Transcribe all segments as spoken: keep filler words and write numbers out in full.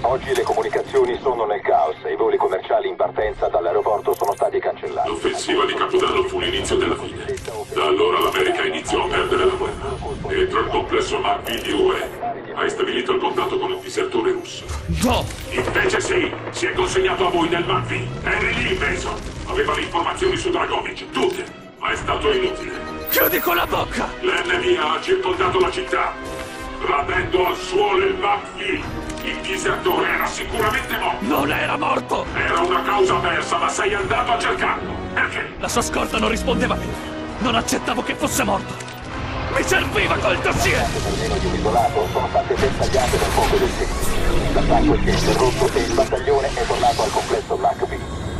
Oggi le comunicazioni sono nel caos e i voli commerciali in partenza dall'aeroporto sono stati cancellati. L'offensiva di Capodanno fu l'inizio della fine. Da allora l'America iniziò a perdere la guerra. Dentro il complesso McV di U E hai stabilito il contatto con un disertore russo. No! Invece sì, si è consegnato a voi nel McV. Eri lì inveso. Aveva le informazioni su Dragovic, tutte, ma è stato inutile. Chiudi con la bocca! L'N V A ha circondato la città, radendo al suolo il McV. Il disertore era sicuramente morto. Non era morto! Era una causa persa, ma sei andato a cercarlo. Perché? La sua scorta non rispondeva più. Non accettavo che fosse morto. Mi serviva quel dossier! Almeno di un isolato sono state bersagliate dal fuoco del seguito. L'attacco si è interrotto e il battaglione è tornato al complesso McV.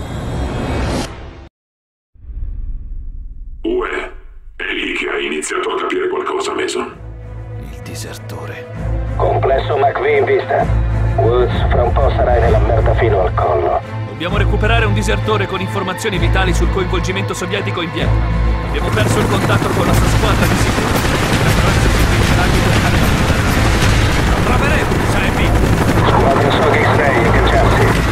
U E, è lì che hai iniziato a capire qualcosa, Mason. Il disertore. Complesso McV in vista. Woods, fra un po' sarai nella merda fino al collo. Dobbiamo recuperare un disertore con informazioni vitali sul coinvolgimento sovietico in Vietnam. Abbiamo perso il contatto con la sua squadra di sicurezza. Dovrebbero esserci vigilati per fare la Lo troveremo, Sammy! Squadra S O G X-Ray, agganciarsi.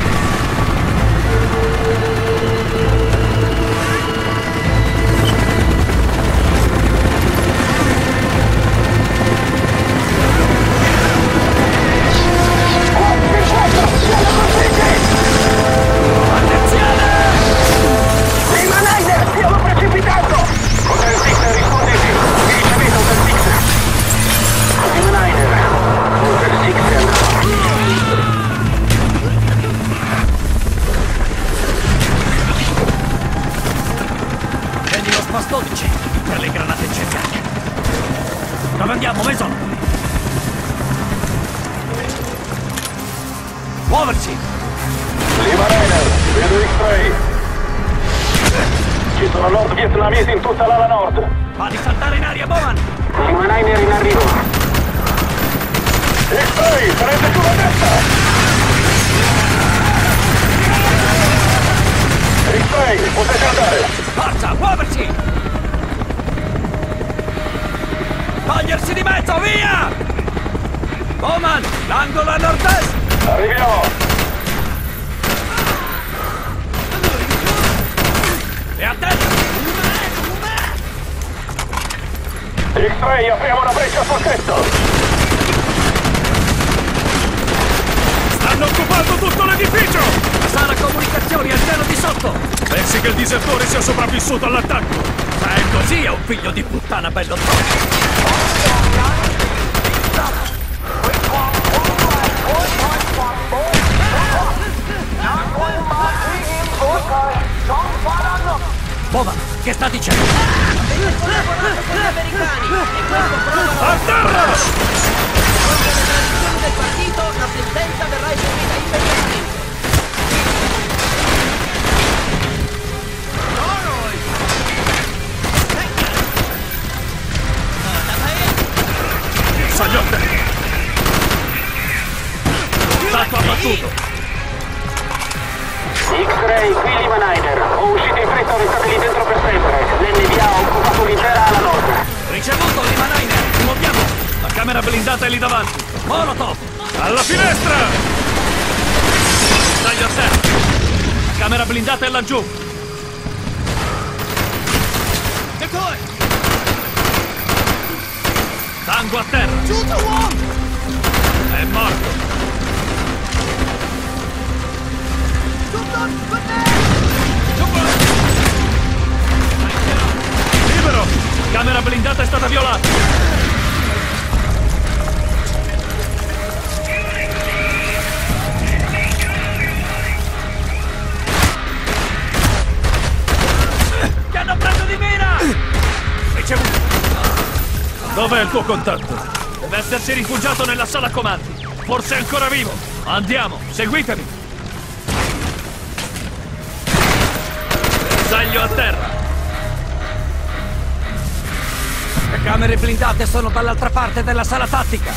Per le granate incendiarie. Dove andiamo, Mason? Muoversi! Lima Rainer, vedo X-Ray. Ci sono nord vietnamesi in tutta l'ala nord. Va di saltare in aria, Bowman! Lima Rainer in arrivo. X-Ray, prende sulla testa! X-Ray, potete andare! Forza, muoversi! Togliersi di mezzo, via! Bowman, l'angolo a nord-est! Arriviamo! E a destra! X-Ray, apriamo una breccia sul tetto! Stanno occupando tutto l'edificio! La sala comunicazioni al piano di sotto! Pensi che il disertore sia sopravvissuto all'attacco? Se è così, è un figlio di puttana bello tosto! Bowman, che sta dicendo? Avete collaborato con gli americani e questo prova A terra! Con le tradizioni del partito, la sentenza verrà eseguita immediatamente. Sagliotte! Stato abbattuto! X-Ray, qui Lima Rainer. Ho uscito in fretta o restate lì dentro per sempre. L'N V A ha occupato l'intera ala nord. Ricevuto, Lima Rainer! Ci muoviamo! La camera blindata è lì davanti! Molotov! Alla finestra! Taglio a terra! La camera blindata è laggiù! Decoy! Tango a terra! È morto! Libero! Camera blindata è stata violata! Ti hanno preso di mira! Ricevuto! Dov'è il tuo contatto? Deve essersi rifugiato nella sala comandi! Forse è ancora vivo! Andiamo, seguitemi! Bersaglio a terra! Le camere blindate sono dall'altra parte della sala tattica!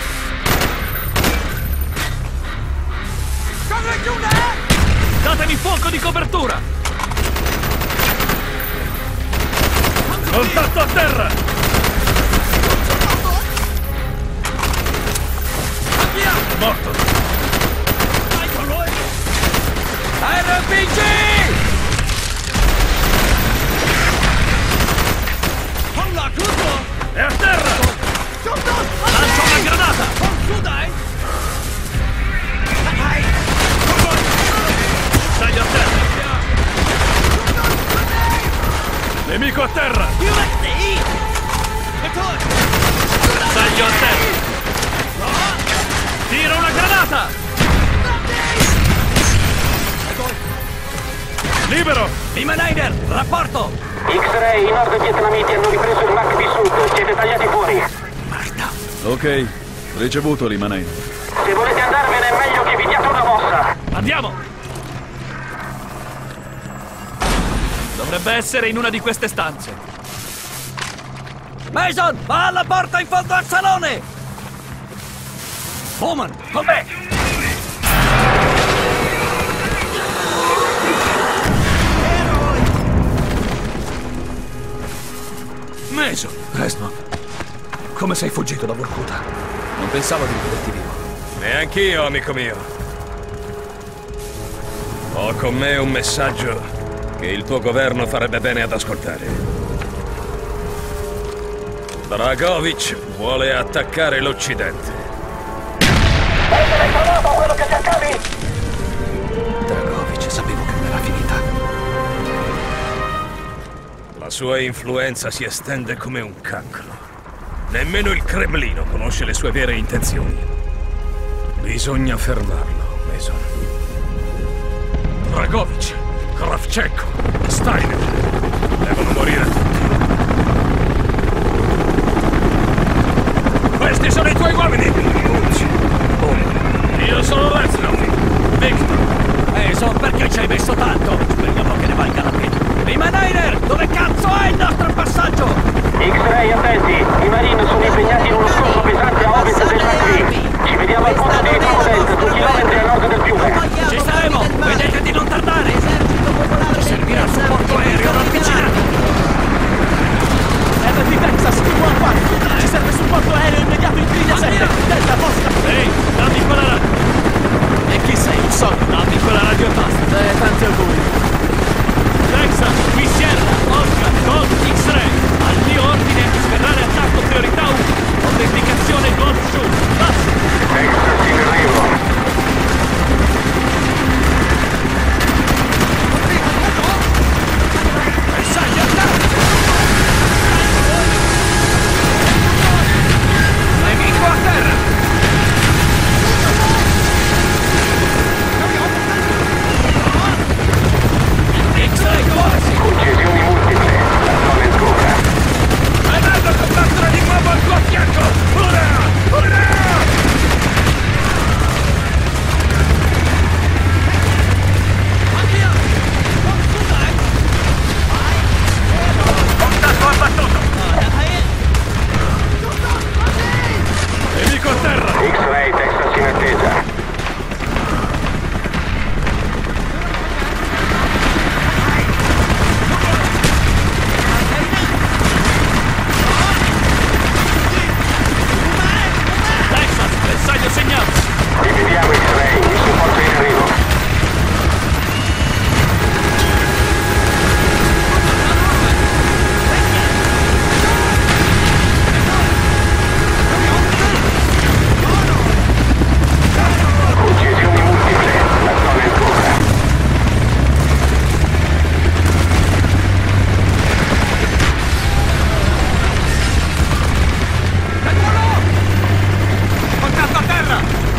Datemi fuoco di copertura! Contatto a terra! Morto! R P G! È a terra! Lancio una granata! Bersaglio a terra! Nemico a terra! Bersaglio a terra! Tira una granata! Libero! Lima Niner, rapporto! X-Ray, i nord vietnamiti hanno ripreso il Mac B Sud. Siete tagliati fuori. Merda! Ok, ricevuto, Lima Niner. Se volete andarvene è meglio che vi diate una mossa. Andiamo! Dovrebbe essere in una di queste stanze. Mason, va alla porta in fondo al salone! Bowman, con me! Mason! Resno, come sei fuggito da Vorkuta? Non pensavo di rivederti vivo. Neanch'io, amico mio. Ho con me un messaggio che il tuo governo farebbe bene ad ascoltare. Dragovic vuole attaccare l'Occidente. Hai trovato quello che cercavi? Dragovic, sapevo che non era finita. La sua influenza si estende come un cancro. Nemmeno il Cremlino conosce le sue vere intenzioni. Bisogna fermarlo, Mason. Dragovic, Kravchenko, Steiner. Devono morire tutti. Questi sono i tuoi uomini! Ucci. Oh. Io sono Reznov. Victor. Mason, perché ci hai messo tanto? Speriamo che ne valga la pena. Lima Niner, dove cazzo è il nostro passaggio? X-Ray, attenti. I Marine sono impegnati in uno scontro pesante a ovest del Mac B. Ci vediamo al punto di ritrovo delta, due chilometri a nord del fiume. Ci saremo! Vedete di non tardare! Servirà il supporto aereo ravvicinato! R P Texas, T quattro! Ci serve supporto aereo immediato in griglia sette! Delta, posta! Ehi, dammi quella radio! E chi sei? Un sogno! Dammi quella radio e basta! Eh, tanti auguri! Texas, qui Sierra, Oscar, Gold, X-Ray! Al mio ordine, sferrare attacco priorità uno! Autenticazione Gold Shoot! Basta! Texas in arrivo. Bersaglio a terra! Nemico a terra! X-Ray quasi! Concesioni multiple. La zona è scura. Vedendo che battere di nuovo al tuo fianco! Ora! Ora! Contatto abbattuto! Nemico a terra! X-Ray, Texas in attesa. Texas, bersaglio segnato! Rivediamo X-Ray, il supporto è in arrivo. Concesioni multiple. La zona è scura. Contatto a terra!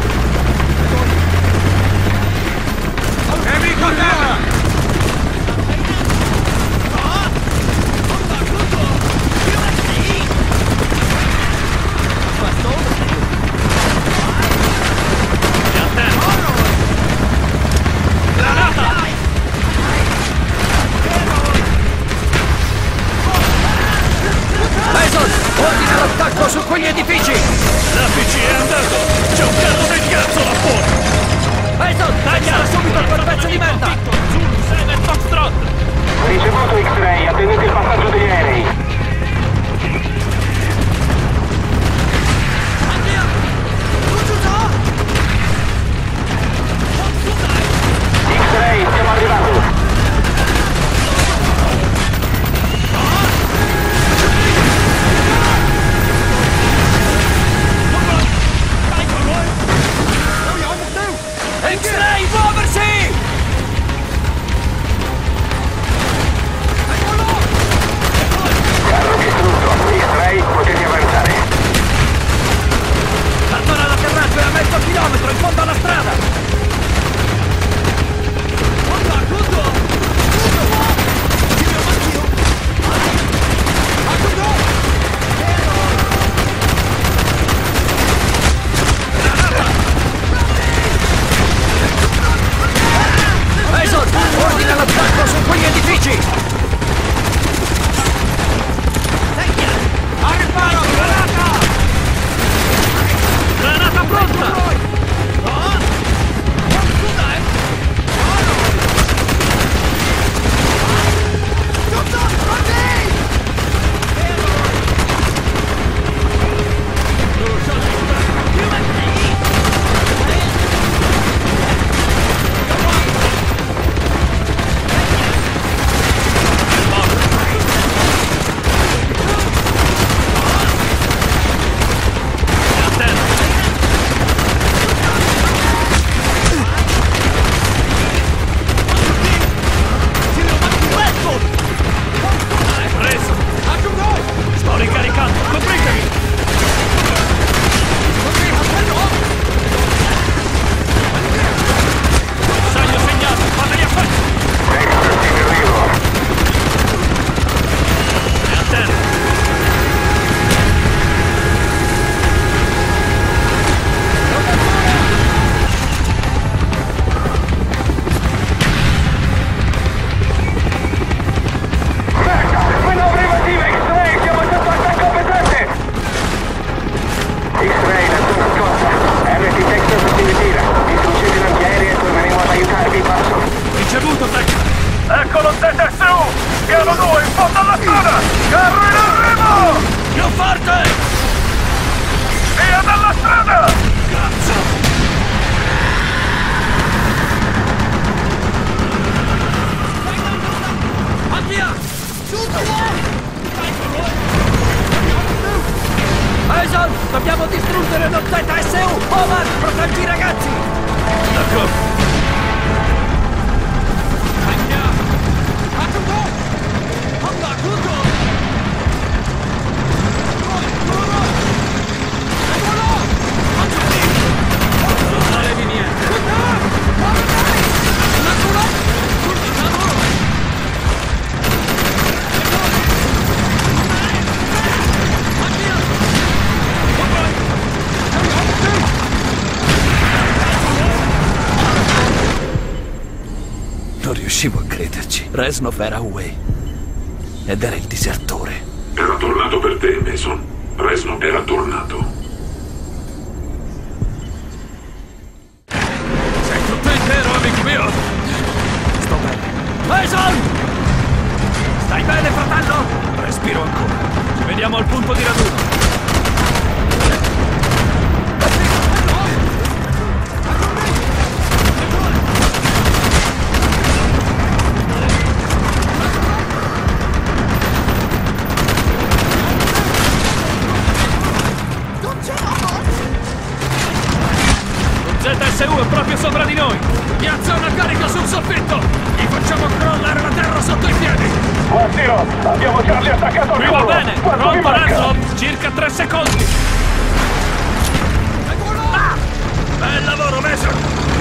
Nemico a terra! E a terra! Granata! Mason, ordina l'attacco su quegli edifici! L'A P C è andato! C'è un carro del cazzo là fuori! Mason, tagliala subito quel pezzo di merda! Zulu sette Foxtrot! Ricevuto X-Ray, attendete il passaggio degli aerei. X-Ray, stiamo arrivando. riuscivo a crederci. Reznov era Uwe. Ed era il disertore. Era tornato per te, Mason. Reznov era tornato. Sei tutto intero, amico mio? Sto bene. Mason! Stai bene, fratello? Respiro ancora. Ci vediamo al punto di raduno. Z S U è proprio sopra di noi! Piazza una carica sul soffitto! Gli facciamo crollare la terra sotto i piedi! One Zero, abbiamo Charlie attaccato al Qui va volo! bene! Quanto vi Pronto, manca? Reznov! Circa tre secondi! Ah! Bel lavoro, Mason!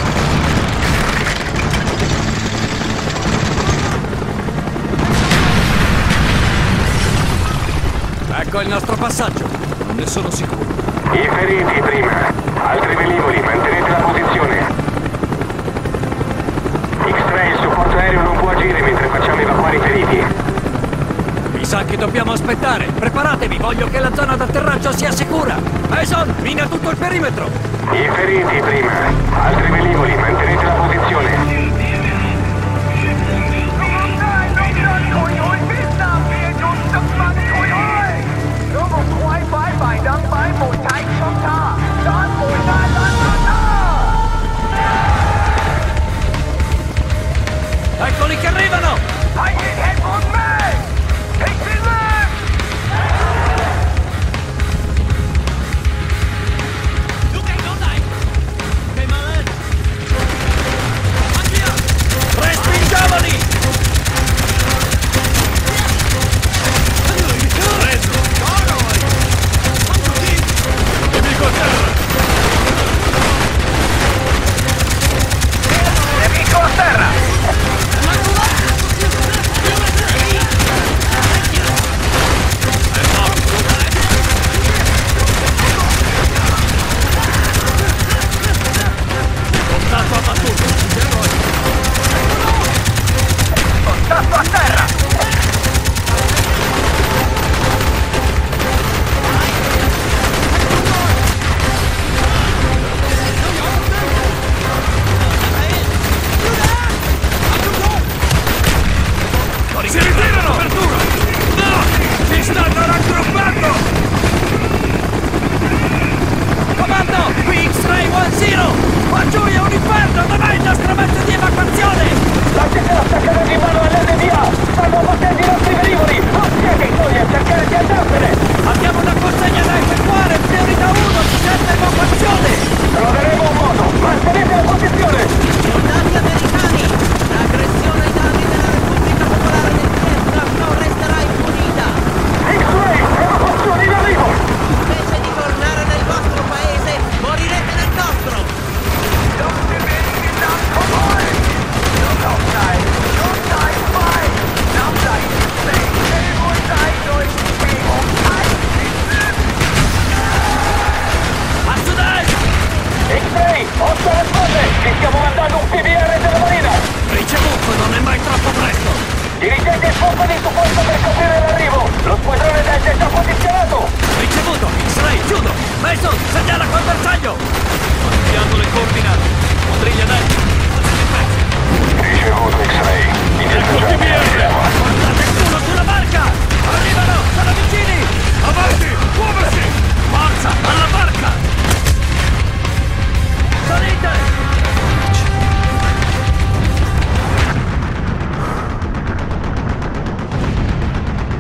Ecco il nostro passaggio! Non ne sono sicuro. I feriti prima. Altri velivoli, mantenete la posizione. X-Ray, il supporto aereo non può agire mentre facciamo evacuare i feriti. Mi sa che dobbiamo aspettare. Preparatevi, voglio che la zona d'atterraggio sia sicura. Mason, mina tutto il perimetro. I feriti prima. Altri velivoli, mantenete la posizione. Eccoli che arrivano! Respingiamoli! Nemico a terra! Nemico a terra! Contatto abbattuto! Contatto a terra! Si ritirano! Apertura! No! Si stanno raggruppando! Comando! Qui X-Ray uno zero! Qua giù è un inferno! Dov'è il nostro mezzo di evacuazione? Lasciate l'attaccare di mano all'N D A! Stanno abbattendo i nostri velivoli! Non siete i soli a cercare di andarsene! Abbiamo una consegna da effettuare! Priorità uno! Ci serve evacuazione! Troveremo un modo! Mantenete la posizione! Soldati americani! L'aggressione ai danni della Repubblica Popolare del Vietnam non resterà impunita! X-Ray! Evacuazione in arrivo! Invece di tornare nel vostro paese, morirete nel nostro! A sud-est! X-Ray! Otto alle spalle! Ti stiamo mandando un P D R della Marina! Ricevuto, non è mai troppo presto! Dirigete il pompa di supporto per coprire l'arrivo! Lo squadrone Delta è già posizionato! Ricevuto! X-Ray, chiudo! Mason, segnala col bersaglio! Inviando le coordinate! Quadriglia Delta! Ricevuto X-Ray! Ecco il P D R! Guardate il culo sulla barca! Arrivano! Sono vicini! Avanti! Muoversi! Forza! Alla barca! Salite!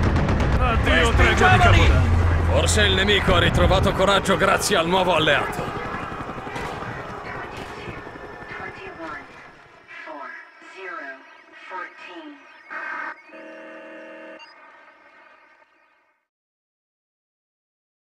Addio, tregua di Capodanno! Forse il nemico ha ritrovato coraggio grazie al nuovo alleato.